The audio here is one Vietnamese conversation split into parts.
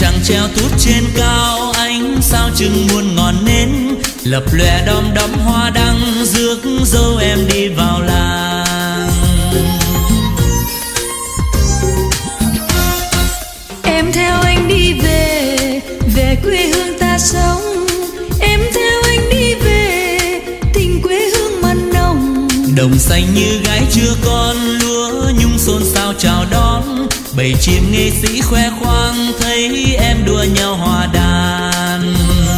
trăng treo tút trên cao, ánh sao chừng muôn ngọn nến lập lòe đom đóm hoa đăng, rước dâu em đi vào làng. Em theo anh đi về, về quê hương ta sống. Em theo anh đi về, tình quê hương mặn nồng. Đồng xanh như gái chưa con, lúa nhung xôn xao chào đón. Bầy chim nghệ sĩ khoe khoang, thấy em đua nhau hòa đàn.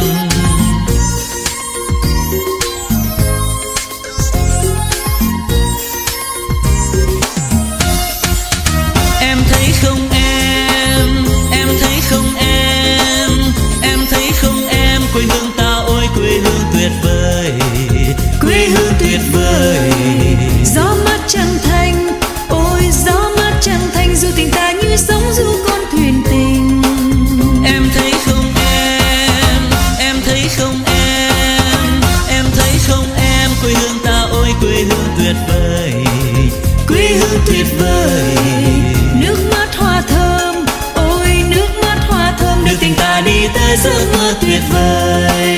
Em thấy không em thấy không em thấy không em, quê hương ta ôi quê hương tuyệt vời, quê hương tuyệt vời. Gió mát trăng thanh, ôi gió mát trăng thanh, du tình ta như sóng du con thuyền tình. Em thấy không em thấy không em thấy không em, quê hương ta ôi quê hương tuyệt vời, quê hương tuyệt vời. Nước mắt hoa thơm, ôi nước mắt hoa thơm, đưa tình ta đi tới giấc mơ tuyệt vời.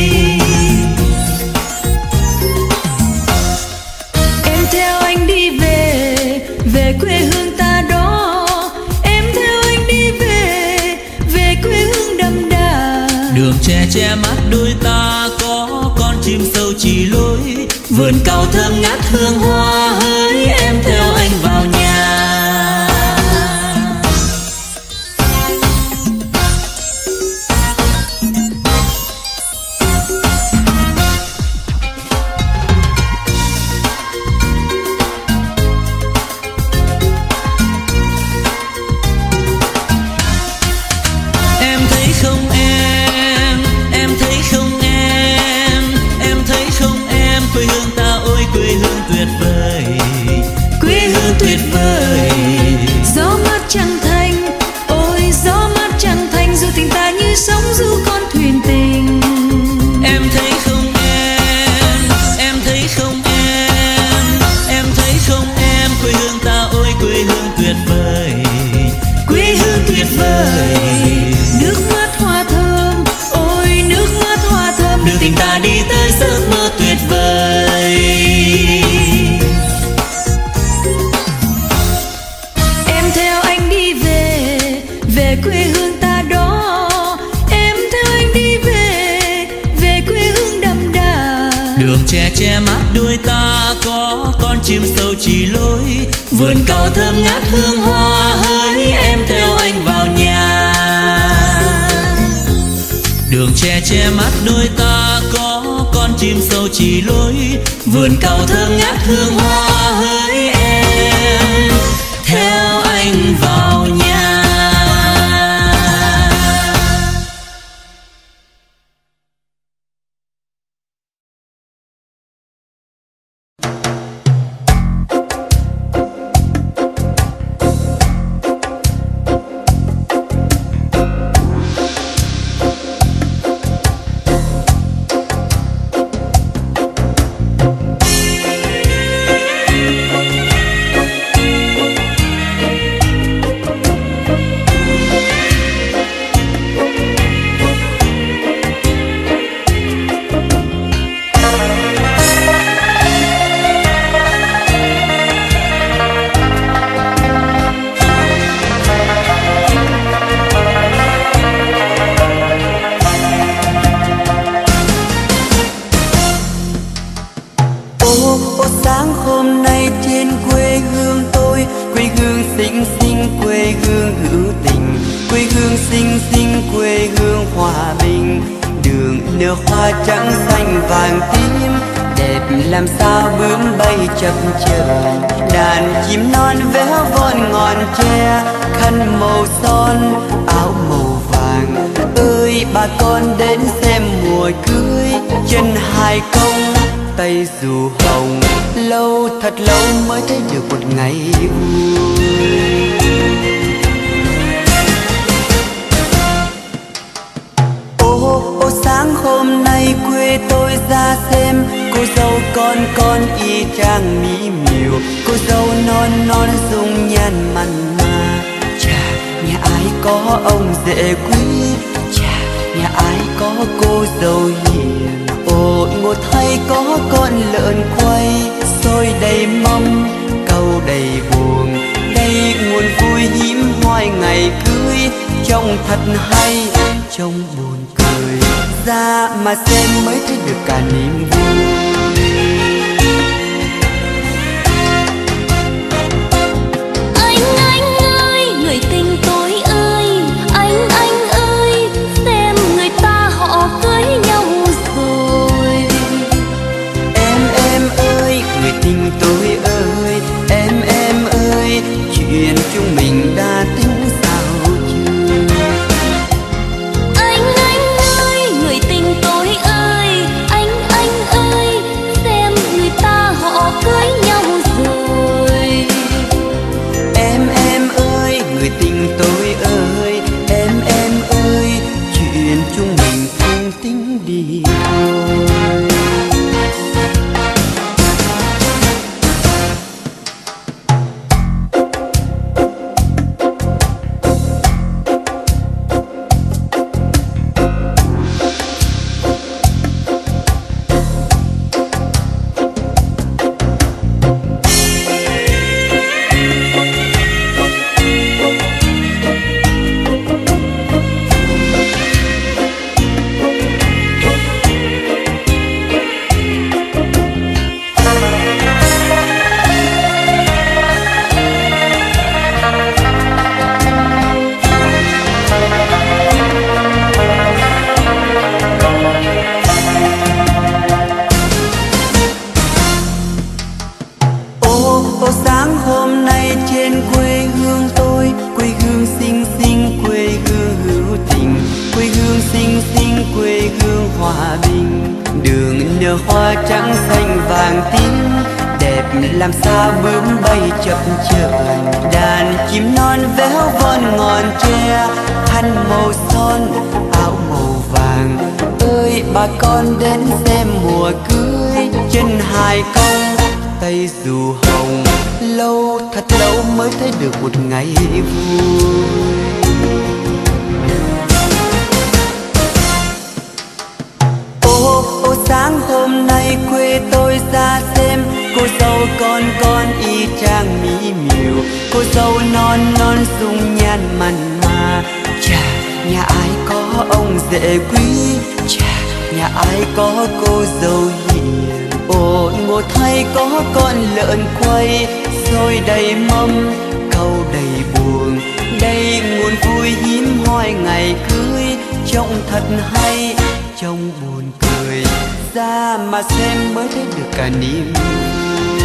Em theo anh đi về, về quê hương ta đó. Em theo anh đi về, về quê hương đậm đà. Đường tre che mắt đôi ta, có con chim sâu chỉ lối. Vườn cau thơm ngát hương hoa, hỡi em theo anh vào nhà. Em thấy không em thấy không em thấy không em, quê hương ta ôi quê hương tuyệt vời, quê hương tuyệt vời. Gió mát trăng thanh, ôi gió mát trăng thanh, du tình ta như sóng du con thuyền tình. Em thấy không em thấy không em thấy không em, quê hương ta ôi quê hương tuyệt vời, quê hương tuyệt vời. Nước mắt hoa thơm, ôi nước mắt hoa thơm, đưa tình ta đi tới giấc mơ tuyệt vời. Em theo anh đi về, về quê hương ta đó. Em theo anh đi về, về quê hương đậm đà. Đường tre che mắt đôi ta, có con chim sâu chỉ lối. Vườn cau thơm ngát hương hoa, hỡi em theo anh vào nhà. Đường tre che mắt đôi ta, có con chim sâu chỉ lối. Vườn cau thơm ngát hương hoa, hỡi em theo anh vào nhà. Sáng hôm nay trên quê hương tôi, quê hương xinh xinh, quê hương hữu tình, quê hương xinh xinh, quê hương hòa bình. Đường nở hoa trắng xanh vàng tím, đẹp làm sao bướm bay chập chờn. Đàn chim non véo von ngọn tre, khăn màu son, áo màu vàng. Ơi bà con đến xem mùa cưới, chân hai công tay dù hồng. Lâu thật lâu mới thấy được một ngày vui. Ô sáng hôm nay quê tôi ra xem, cô dâu con y chang mỹ miều. Cô dâu non non dung nhan mặn mà, chà nhà ai có ông rể quý, chà, nhà ai có cô dâu hiền. Ôi một thay có con lợn quay, xôi đầy mâm, câu đầy buồn. Đây nguồn vui hiếm hoi ngày cưới, trông thật hay, trông buồn cười. Ra mà xem mới thấy được cả niềm vui. Tình tôi ơi, em ơi, chuyện chúng mình đã tính sao chưa? Anh ơi, người tình tôi ơi, anh ơi, xem người ta họ cưới nhau rồi. Em ơi, người tình tôi ơi, em ơi, chuyện chúng mình không tính đi thôi. Sáng hôm nay trên quê hương tôi, quê hương xinh xinh, quê hương hữu tình, quê hương xinh xinh, quê hương hòa bình. Đường nở hoa trắng xanh vàng tím, đẹp làm sao bướm bay chập chờn. Đàn chim non véo von ngọn tre, khăn màu son, áo màu vàng. Ơi bà con đến xem mùa cưới, chân hài cong, tay dù hồng. Lâu thật lâu mới thấy được một ngày vui. Ô sáng hôm nay quê tôi ra xem, cô dâu con y chang mỹ miều. Cô dâu non non dung nhan mặn mà, chà, nhà ai có ông rể quý, chà, nhà ai có cô dâu hiền. Ôi một thay có con lợn quay, xôi đầy mâm, câu đầy buồn. Đây nguồn vui hiếm hoi ngày cưới, trông thật hay, trông buồn cười. Ra mà xem mới thấy được cả niềm vui.